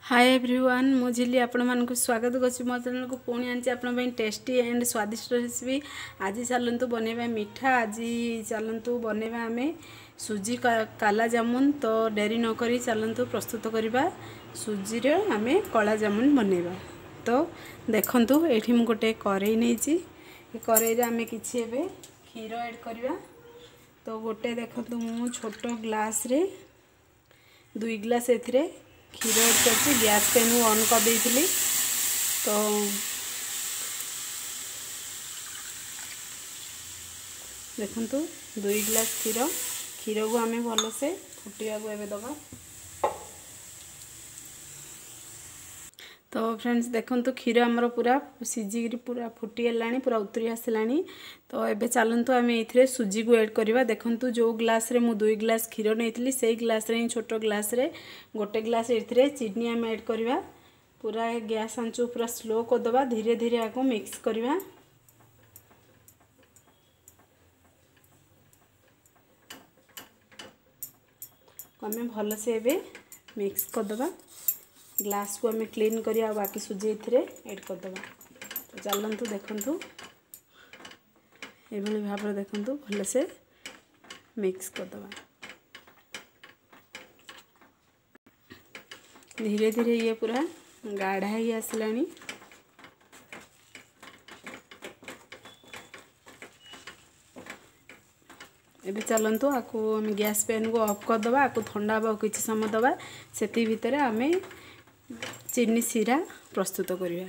Hi everyone मु झिली आपण मानक स्वागत करछि मो चैनल को पुणी आनी आपण ପାଇଁ टेस्टी एंड स्वादिष्ट रेसिपी। आज चलतु बनैबा मीठा। आज चलतु बनैबा आमे सुजी काला जामुन। तो डेरी न करी चलतु प्रस्तुत करबा सुजी रे आमे काला जामुन बनैबा। तो देखंतु एठी मु गोटे करेई नैछि। करेई रे आमे किछि एबे खीर ऐड करबा। तो गोटे देखंतु मु छोटो ग्लास रे 2 ग्लास एथिरे खीर ऐड करछि। गैस पेन ऑन कर देइथिली। तो देखंतु 2 ग्लास खीर को आमे भलो से फुटिया को एबे दबा। तो फ्रेंड्स देखंतु खीर हमर पूरा सिजिगिरी पूरा फुटी लानी पूरा उतरी आसलानी। तो एबे चलंतु आमे इथरे सुजी को ऐड करबा। देखंतु जो ग्लास रे मु 2 ग्लास खीर नेइतली सेही ग्लास रे छोटो ग्लास रे गोटे ग्लास इथरे चीनी आमे ऐड करबा। पूरा गैस आंचु पूरा स्लो कर दबा। धीरे धीरे आको मिक्स करबा। आमे भलो से एबे मिक्स कर दबा। ग्लास को आमे क्लीन करिया बाकी सुजी इथरे ऐड कर दबा। तो चलंतु देखंतु एभली भाबरे देखंतु भलो से मिक्स कर दबा। धीरे धीरे ये पूरा गाढ़ा ही आसलानी। एबे चलंतु आको हम गैस पेन को ऑफ कर दबा। आको ठंडा बा किछि समय दबा। सेति भितरे आमे चीनी सीरा प्रस्तुत करिया।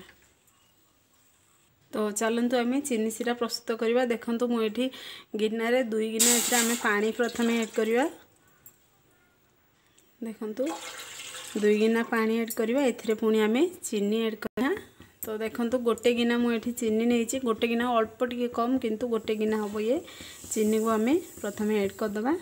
तो चलंतु आमे चीनी सीरा प्रस्तुत करिया। देखंतु मु एठी गिन्ना रे 2 गिन्ना एथरा आमे पानी प्रथमे ऐड करिया। देखंतु 2 गिन्ना पानी ऐड करिया। एथरे पुनी आमे चीनी ऐड करिया। तो देखंतु गोटे गिना मु एठी चीनी नेइछि। गोटे गिना अल्प टिके कम किंतु गोटे गिना हबो। ये चीनी को आमे प्रथमे ऐड कर दबा।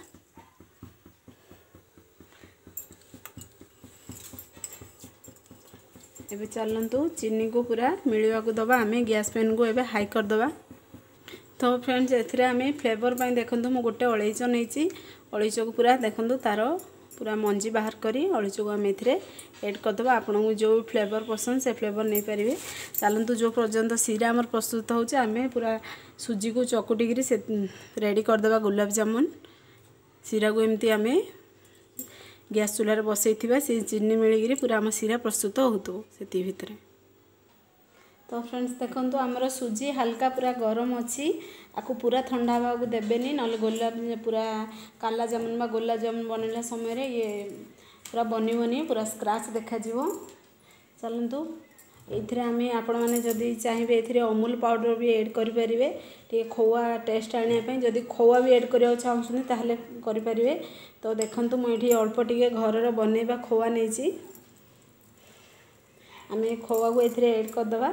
एबे चलंतु चीनी को पूरा मिलवा को दबा। आमे गैस पेन को एबे हाई कर दबा। तो फ्रेंड्स एथरे आमे फ्लेवर पई देखंतु मु गोटे अळैच नेइछि। अळैच को पूरा देखंतु तारो पूरा मंजी बाहर करी अळैच को आमे एथरे ऐड कर दबा। आपन को जो फ्लेवर पसंद से फ्लेवर नै परिबे। चलंतु जो पर्यंत सीरा हमर प्रस्तुत होउछ आमे पूरा सुजी को चकुटी गिरी से रेडी कर दबा गुलाब जामुन। सीरा को एमती आमे गैस चूल्हा रे बसैथिबा। से चीनी मिलिगिरी पूरा हम सीरा प्रस्तुत होतो सेति भितरे। तो फ्रेंड्स देखंतु हमर सुजी हल्का पूरा गरम अछि। आको पूरा ठंडा हवा को देबेनी नले गुलाब पूरा काला जामुन बा गुलाब जामुन बनला समय रे ये पूरा बनिबनी पूरा स्क्रैच देखा जीवो। चलंतु एथिरे आमे आपण माने जदी चाहिबे एथिरे अमूल पाउडर भी ऐड करि परिबे। टे खोवा टेस्ट आने पई जदी खोवा भी ऐड करियो चाहउछनी ताहले करि परिबे। तो देखंतु मु एठी अल्प टिके घर रे बनेबा खोवा नेछि। आमे खोवा को एथिरे ऐड कर दबा।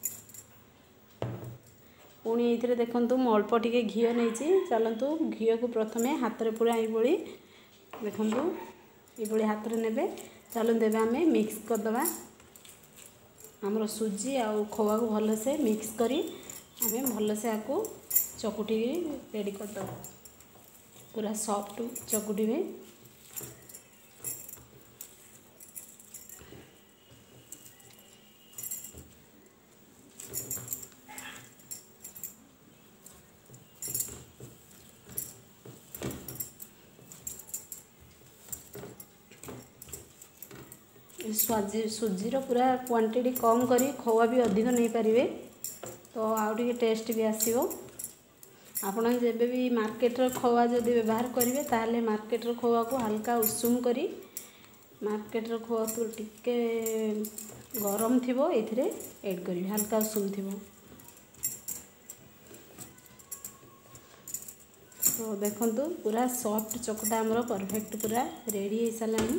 पुणी एथिरे देखंतु मु अल्प टिके घियो नेछि। चलंतु घियो को प्रथमे हाथ रे पूरा एबोली देखंतु एबोली हाथ रे नेबे। चलंतु देबे आमे मिक्स कर दबा। हमरो सुजी आ खोवा को भलो से मिक्स करी आमे भलो से आको चकुटी रेडी कर दबा। पूरा सॉफ्ट चकुटी में सुजी रो पूरा क्वांटिटी कम करी खोवा भी अधिक नहीं पारिबे। तो आउ टिके टेस्ट भी आसीबो। आपण जेबे भी मार्केट रो खोवा जदी व्यवहार करिवे ताले मार्केट रो खोवा को हल्का उषुम करी मार्केट रो खोवा तो टिके गरम थिबो एथिरे ऐड करी हल्का उषुम थिबो। तो देखंतु पूरा सॉफ्ट चकटा हमरो परफेक्ट पूरा रेडी हे सलानी।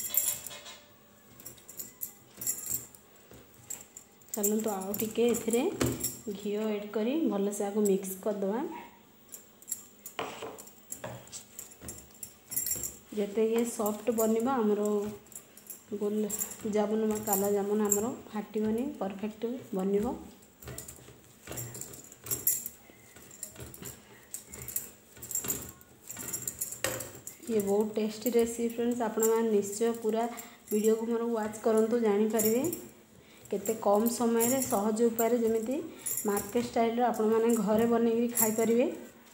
चलंतु आउ टिके एथिरे घियो ऐड करी भलो से आको मिक्स कर दबा। जेते ये सॉफ्ट बनिबा हमरो गोल जामुन मा काला जामुन हमरो फाटिबनी परफेक्ट बनिबो। ये बहुत टेस्टी रेसिपी फ्रेंड्स। आपण मान निश्चय पूरा वीडियो को मोर वाच करंतु जानि परिबे केते कम समय रे सहज उपाय जमिति मार्केट स्टाइल रो आपण माने घरे बनै खाई परिबे।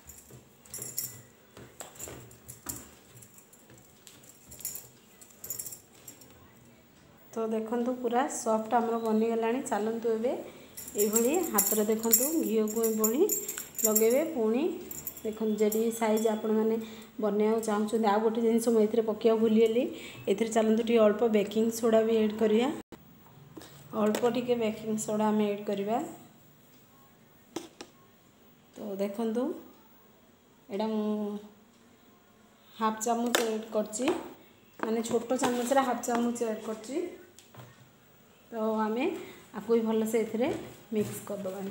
तो देखंतु पूरा सॉफ्ट हमर बनी गलानी। चलंतु एबे एभली हाथ रे देखंतु घी को एभली लगेबे। पुणी देखो जदि साइज आपण माने बनैया चाहछन आ गोटे जिनिस मु एथिरे पकिया भूलिएली। एथिरे चलंतु टी अल्प बेकिंग सोडा भी ऐड करिया। अल्प टिके बेकिंग सोडा हम ऐड करिया। तो देखंतु एडा मु हाफ चामच ऐड करछि, माने छोटो चामच रे हाफ चामच ऐड करछि। तो आमे आकु भी भल से एथिरे मिक्स कर दबानी।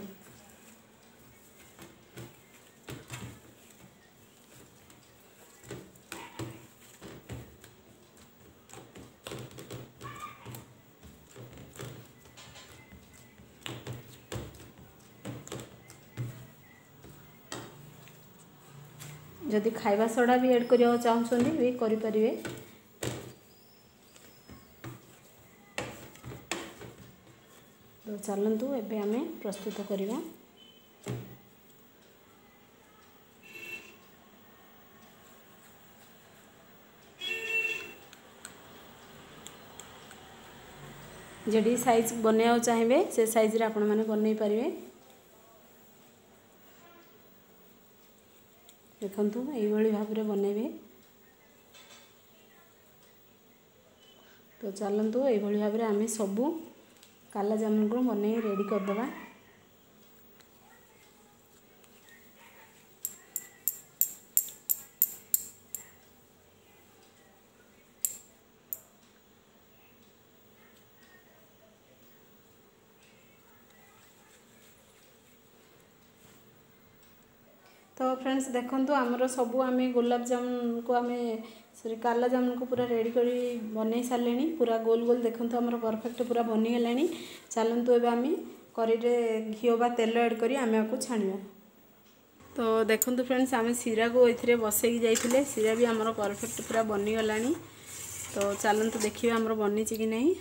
जदि खाइबा सोडा भी ऐड करिया चाहछन भी करि परिबे। तो चलंतु एबे आमे प्रस्तुत करिबा। जदि साइज बनैया चाहिए से साइज रे आपण माने बनै परिबे। देखंतु एई भली भाव रे बनैबे। तो चलंतु एई भली भाव रे आमे सबु काला जामुन को बनै रेडी कर दबा। तो फ्रेंड्स देखंतु हमरो सबु आमे गुलाब जामुन को आमे सॉरी काला जामुन को पूरा रेडी करी बनै सारलेनी। पूरा गोल गोल देखंतु हमरो परफेक्ट पूरा बनी गेलानी। चलंतु एबे आमे करी रे घियो बा तेल ऐड करी आमे आको छानिबा। तो देखंतु फ्रेंड्स आमे सीरा को एथिरे बसै की जाइथिले। सीरा भी हमरो परफेक्ट पूरा बनी गेलानी। तो चलंतु देखिबा हमरो बनी छि कि नहीं।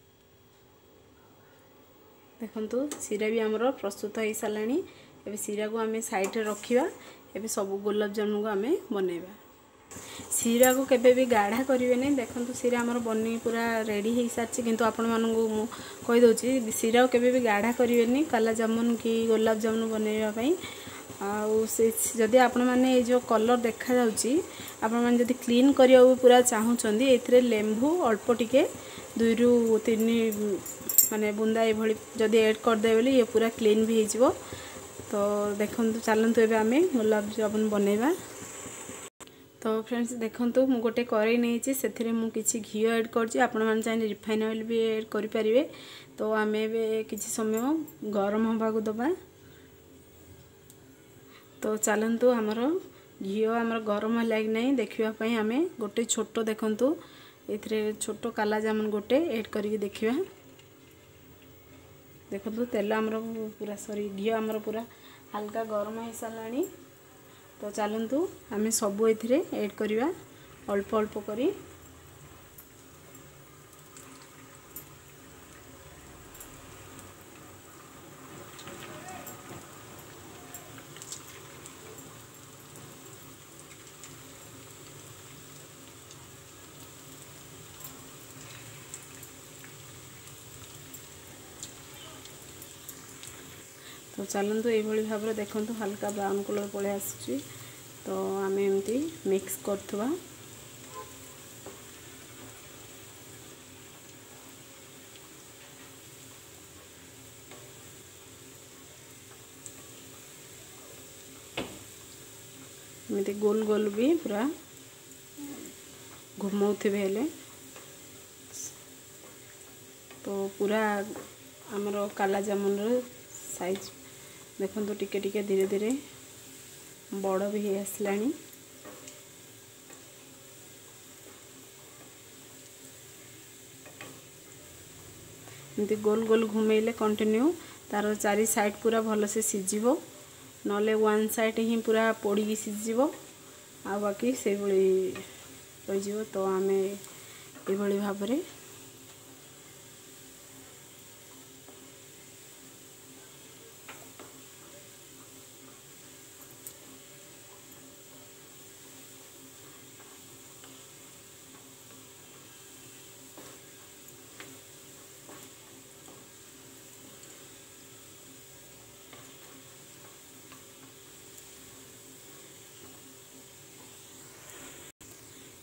देखंतु सीरा भी हमरो प्रस्तुत होई सारलानी। एबे सीरा को आमे साइड रे रखिबा। एबे सब गुलाब जामुन को आमे बनेबा। सीरा को केबे भी गाढ़ा करिवे नै। देखंतु सीरा हमर बनी पूरा रेडी हेई सारछि, किंतु आपण मानन को मु कहि दोछि सीरा को केबे भी गाढ़ा करिवे नै काला जामुन की गुलाब जामुन बनेबा पई। आ से जदि आपण माने ए जो कलर देखा जाउछि आपण माने जदि क्लीन करिया पूरा चाहउछंदी एथिरे लेंबू अल्प टिके 2 रु 3 माने बुंदा ए भली जदि ऐड कर दे बेली ये पूरा क्लीन भी हेजिवो। तो देखंतु चलंतु एबे आमे गुलाब जामुन बनेबा। तो फ्रेंड्स देखंतु मु गोटे करै नै छि, सेथिरे मु किछि घी ऐड करछि। आपण मान चाहे रिफाइन ऑयल भी ऐड करि परिबे। तो आमे बे किछि समय गरम होबा को दबा। तो चलंतु हमरो घी हमर गरम लाग नै देखिबा पई आमे गोटे छोटो देखंतु एथिरे छोटो काला जामुन गोटे ऐड करिके देखिबा। देखंतु तेल हमरो पूरा सॉरी घी हमरो पूरा हल्का गरम हो सालानी। तो चलंतु आमे सबु एथिरे ऐड करिवा अल्प अल्प करी। तो चलंतु ए भली भाव रे देखंतु हल्का ब्राउन कलर पळे आसी। तो आमे एमती मिक्स करथवा। एमती गोल गोल भी पूरा घुमौथिबे हेले। तो पूरा हमरो काला जामुन रो साइज देखंतु टिके टिके धीरे धीरे बड़ भी हे आसलानी। एमती गोल गोल घुमेले कंटिन्यू तार चारि साइड पूरा भल से सिजिवो, नले वन साइड ही पूरा पोड़ी सिजिवो आ बाकी से भली रही जिवो। तो आमे ए भली भाबरे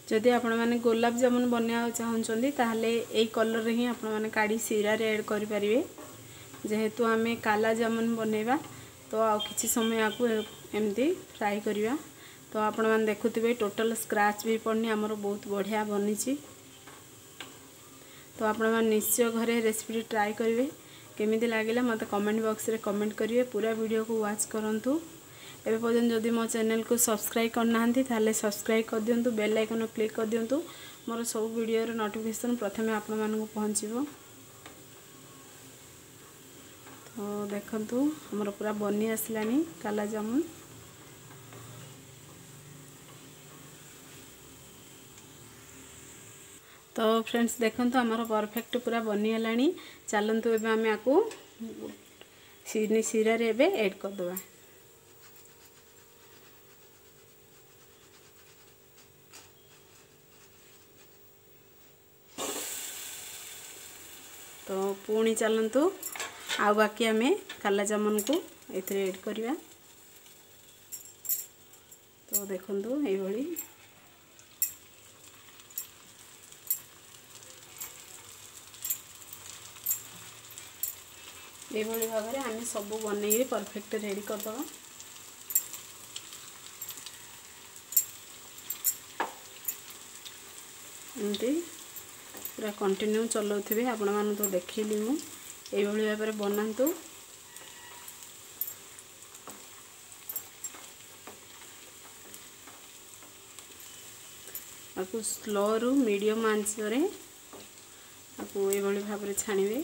जदि आपण माने गुलाब जामुन बनया चाहछंती ताहले एई कलर रे ही आपण माने काडी सीरा रे ऐड करि परिबे। जेहेतु आमे काला जामुन बनेबा तो आ किछि समय आकु एमती फ्राई करिया। तो आपण माने देखुथिबे टोटल स्क्रैच भी पड़नी हमर बहुत बढ़िया बनिछि। तो आपण माने निश्चय घरे रेसिपी ट्राई करिवे। केमिति लागिला मते कमेंट बॉक्स रे कमेंट करिवे। पूरा वीडियो को वॉच करंतु। एबे पर्यंत जदि मो चैनल को सब्सक्राइब करनाहंती ताले सब्सक्राइब कर दियंतु, बेल आइकन क्लिक कर दियंतु। मोर सब वीडियो रो नोटिफिकेशन प्रथमे आपण मानकु पहुंचीबो। तो देखंतु हमर पूरा बनी आसलानी काला जामुन। तो फ्रेंड्स देखंतु हमर परफेक्ट पूरा बनी हलानी। चलंतु एबे हम आकु सीरा रे एबे ऐड कर दबा। तो पुणी चलंतु आ बाकी आम काला जामुन को एथरे ऐड करिया। तो देखंतु एई भली भाव में आम सब बनई परफेक्ट रेडी करदबा। एमती पूरा कंटिन्यू चलाउथिबे। आपण मान तो देखिली मु एई भली भाव में बनांतु। आपको स्लो रु मीडियम आंच रे आपको एई भली भाव में छाणीबे।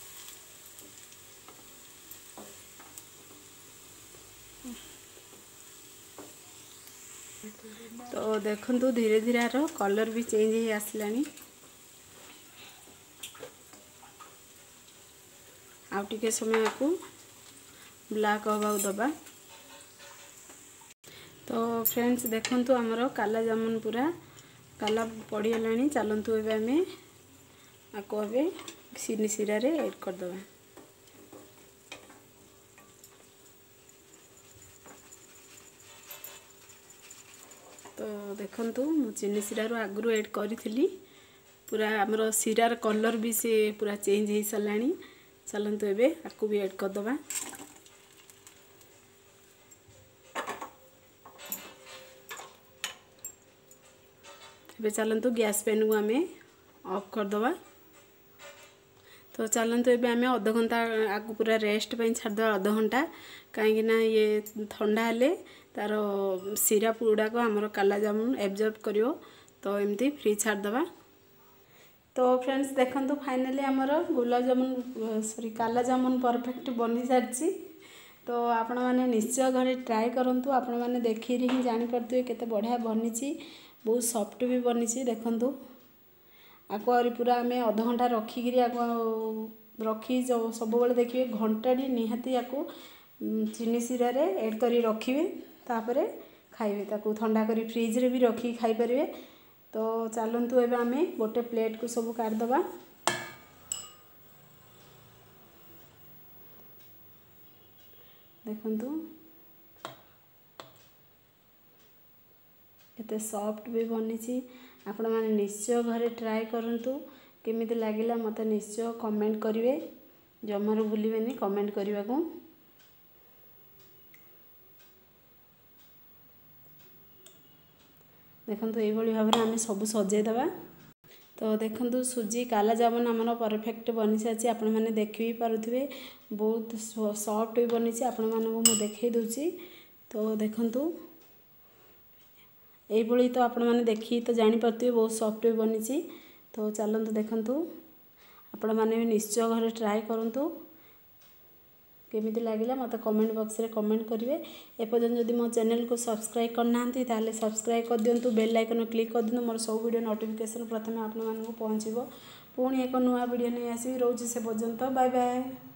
तो देखंतु धीरे धीरे आरो कलर भी चेंज हो आसलानी। आउ टिके समय को ब्लैक हवा दबा। तो फ्रेंड्स देखंतु हमरो काला जामुन पूरा काला पड़ी हलानी। चलंतु एबे हमें आको एबे सीनी सीरा रे ऐड कर दबा। तो देखंतु मु चीनी सीरा रो आगु ऐड करी पूरा हमरो सीरार कलर भी से पूरा चेंज हो सारानी। चलंतु एबे आकु भी ऐड कर दबा। एबे चलंतु गैस पेन को आमे ऑफ कर दबा। तो चलंतु एबे आमे आधा घंटा आकु पूरा रेस्ट पे छाड़ दबा। आधा घंटा कहीं ना ये ठंडा हेले तार सीरा पूरा को हमरो काला जामुन एब्जॉर्ब करियो। तो एमती फ्री छाड़ दबा। तो फ्रेंड्स देखंतु फाइनली हमरो गुलाब जामुन सॉरी काला जामुन परफेक्ट बनी सारची। तो आपण माने निश्चय घरे ट्राई करंतु। आपण माने देखि रि ही जानि परतु केते बढ़िया बनिची। बहुत सॉफ्ट भी बनिची। देखंतु आको आरी पूरा आमे आधा घंटा रखी गिरी आको रखी सब बेले देखिए घंटाडी निहाती आको चीनी सीरा रे ऐड करी रखिबे। तापरे खाइबे ताको ठंडा करी फ्रिज रे भी रखी खाई परिबे। तो चलंतु एबे आमे गोटे प्लेट को सब काट दबा। देखंतु केते सॉफ्ट भी बनिची। आपण माने निश्चय घरे ट्राई करंतु। केमिति लागिला मते निश्चय कमेंट करिवे। जमारो भूलिबेनी कमेंट करबा को। देखंतु एई भली भाबरे आमे सब सजे दबा। तो देखंतु सुजी काला जामुन हमर परफेक्ट बनि साची। आपण माने देखि भी पारुथिबे बहुत सॉफ्ट भी बनिची। आपण मानकु मु देखै दोची। तो देखंतु एई भली तो आपण माने देखि तो जानि परथिबे बहुत सॉफ्ट भी बनिची। तो चलंतु देखंतु आपण माने भी निश्चय घरे ट्राई करंतु। केमिति लागिला मते कमेंट बॉक्स रे कमेंट करिवे। ए पर्यंत जदि मो चैनल को सब्सक्राइब करनांती ताले सब्सक्राइब कर दियंतु, बेल आइकन क्लिक कर दियंतु। मोर सब वीडियो नोटिफिकेशन प्रथमे आपण मानकु पहुंचीबो। पुणी एक नुआ वीडियो नै आसी रोज से पर्यंत बाय बाय।